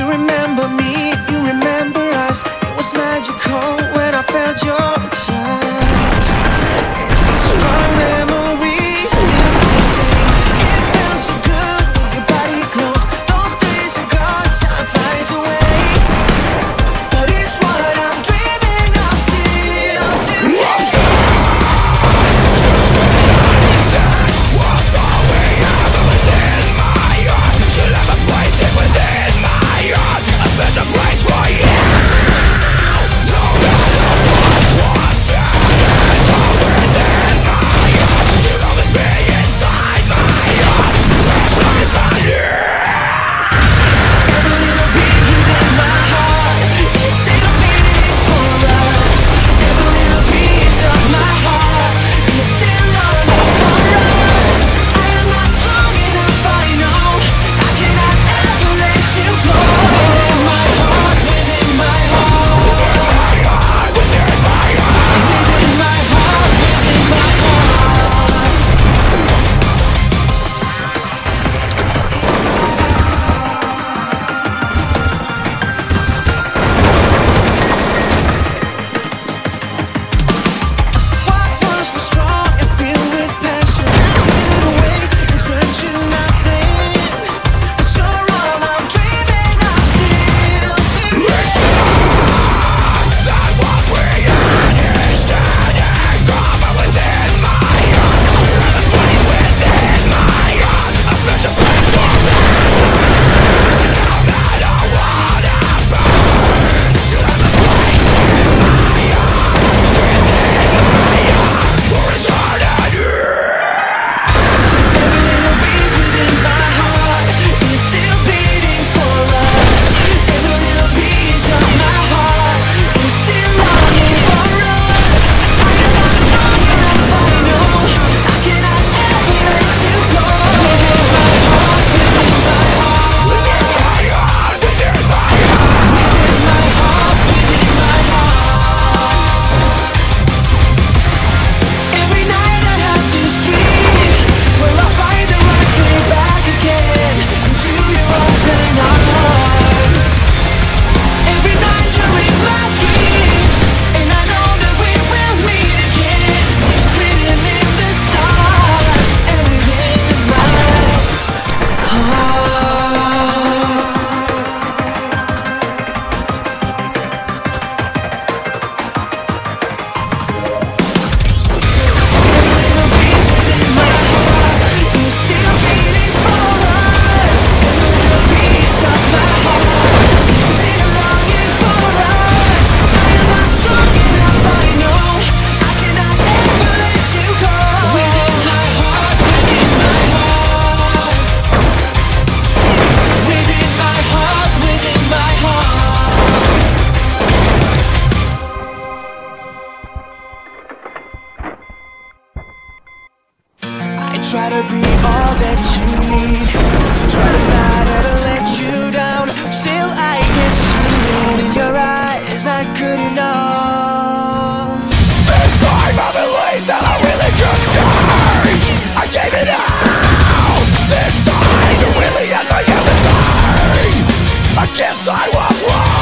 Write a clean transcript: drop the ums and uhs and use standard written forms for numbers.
You remember me, you remember us. It was magical when I felt your touch. It's a strong memory, still today. It felt so good with your body close. Those days are gone, time flies away. But it's what I'm dreaming of still today. Was all we ever within my heart. You'll have a place within my heart. A special place for you. No matter what was said within my heart, you'll always be inside my heart. As long as I'm here. Every little beat within my heart is still beating for us. Every little piece of my heart is still longing for us. I am not strong enough, I know. I cannot ever let you go. Within my heart, within my heart, Within my heart. within my heart, within my heart. What once was strong and filled with passion has withered away and turned to nothing. But you're all I'm dreaming of still today. That what we understand and cover within my heart. You'll have a place within my heart. A special place for me. No matter what happens, you'll have a place in my heart. Within my heart for eternity. Every little beat within my heart is still beating for us. Every little piece of my heart is still longing for us. I am not strong enough, I know. I cannot ever let you go. Within my heart, within my heart, Within my heart. Within my heart. within my heart, within my heart. Every night I have this dream where I find the right way back again into your open arms. Every night you're in my dreams, and I know that we will meet again. It's written in the stars and within my heart. Every little beat within my heart is still beating for us. Every little piece of my heart is still longing for us. I am not strong enough, I know. I cannot ever let you go. Within my heart, within my heart, within my heart, within my heart. I try to be all that you need. Try to not ever let you down. Still I can see it in your eyes. Not good enough. This time I believe that I really could change. I gave it out. This time to really end my everything. I guess I was wrong.